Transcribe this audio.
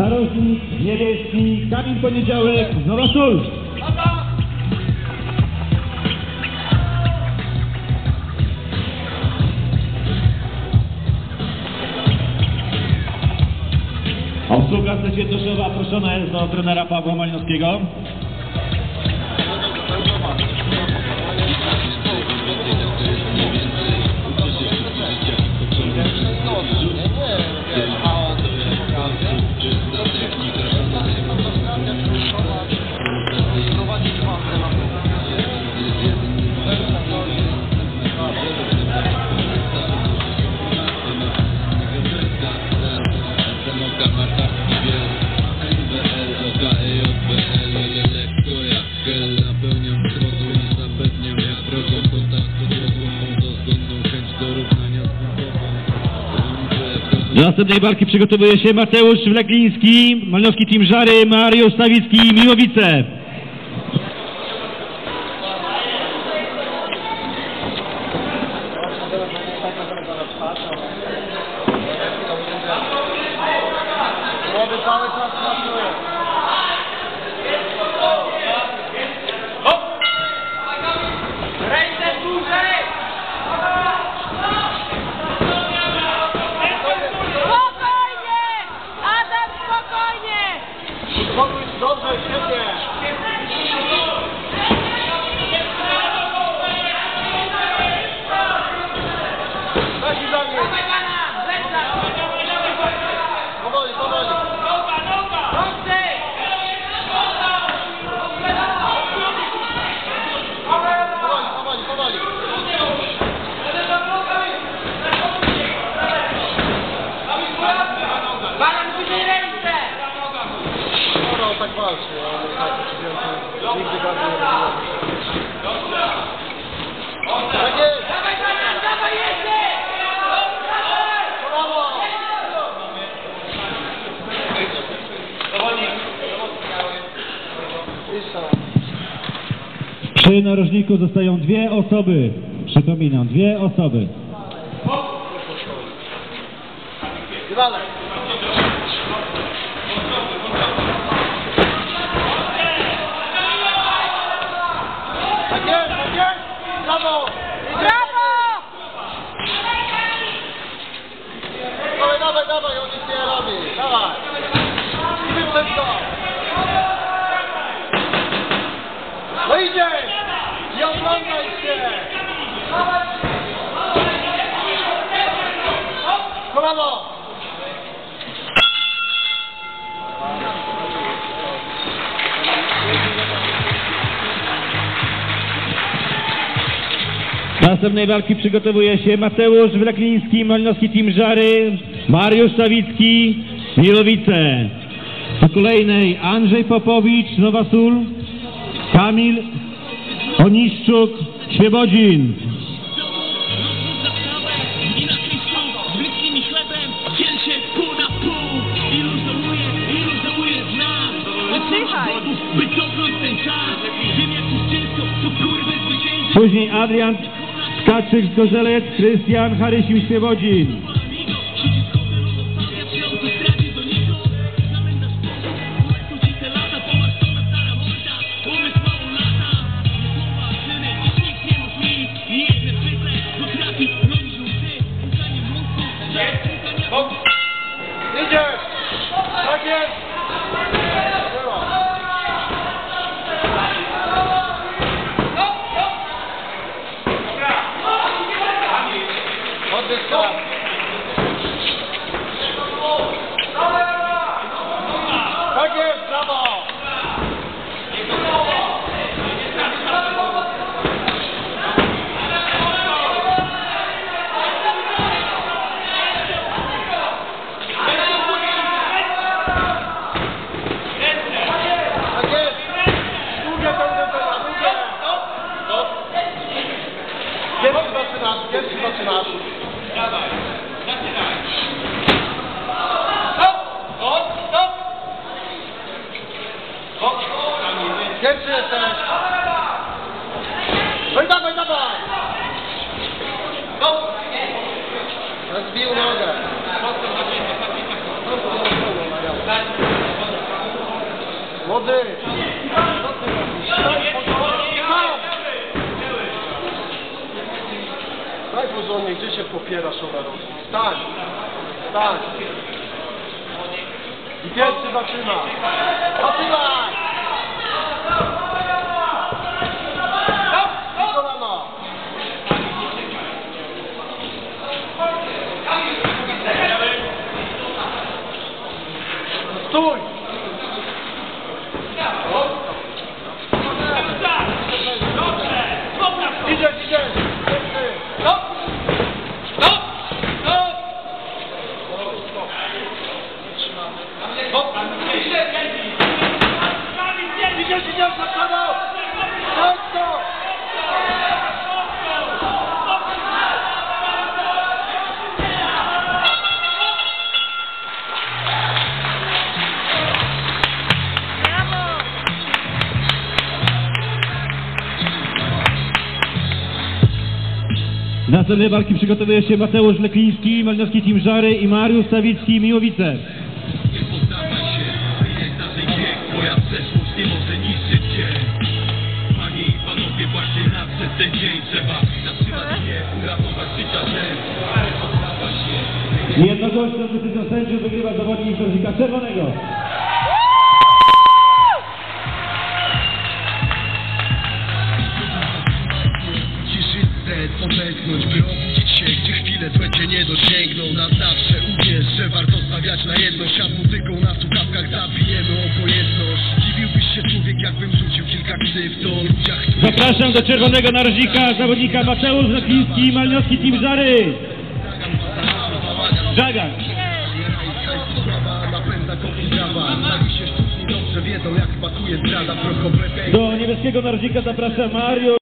narożnik niebieski, Kamil Poniedziałek, Nowa Sól. Obsługa ze Świętoszowa proszona jest do trenera Pawła Malinowskiego. Do następnej walki przygotowuje się Mateusz Wlekliński, Malinowski Team Żary, Mariusz Sawicki, Miłowice. Dobrze, świetnie! Taki za mnie! Powoli, powoli! Powoli, powoli! Tak walczy, ale tak nigdy go nie robiłem. Tak jest! Dawaj, dawaj, jeszcze! Brawo! Przy narożniku zostają 2 osoby. Przypominam, 2 osoby. Dalej! Brawo! Brawo! Dawaj, dawaj, dawaj, on nic nie robi. Dawaj! I wyprzedź to! No idzie! Nie oglądaj się! Brawo! Do następnej walki przygotowuje się Mateusz Wlekliński, Malinowski Team Żary, Mariusz Sawicki, Miłowice. Po kolejnej Andrzej Popowicz, Nowa Sól, Kamil Oniszczuk, Świebodzin. Później Adrian Tkaczyk z Gorzelec, Krystian Harysił, Świebodzin. Idziesz! Tak jest! Oddech to! Tak jest! Brawo! Pierwszy zaczynasz. Dawaj, zaczynaj. Stop! Stop! Stop! Stop! Pierwszy jesteś. No i dawaj, dawaj! Stop! Rozbił nogę. Młody! Co ty robisz? Stań porządnie! Stań porządnie, gdzie się popierasz, Olarowski? Stań! Stań! I pierwszy zaczyna! Zaczynaj! I kolana! Stój! Idziesz, idziesz! Stop! Stop! Stop! Idziesz, idziesz, na kanał! Stop, stop! Do następnej walki przygotowuje się Mateusz Lekliński, Malinowski Team Żary i Mariusz Stawicki, Miłowice. Nie poddawaj się, jest naszej wiek, twoja przeszłość nie może niszczyć cię. Panie i panowie, właśnie nadszedł ten dzień, trzeba zatrzymać się, uratować życia żen. Nie poddawaj się. Jednogłośną decyzją sędziów wygrywa zawodnik Nożyka Czerwonego. Odetchnąć, by obudzić się, gdzie chwilę będzie nie dosięgną. Na zawsze uwierz, że warto stawiać na jedność, a muzyką na słuchawkach zabijemy obojętność. Dziwiłbyś się człowiek, jakbym rzucił kilka krzywd o ludziach, których... Zapraszam do Czerwonego Narożnika zawodnika Mateusz Lekliński, Malinowski Team Żary. Żagan. Napędza kopi prawa, sami się sztuczni dobrze wiedzą, jak smakuje zdrada, prochowe. Do niebieskiego narożnika zapraszam Mariusz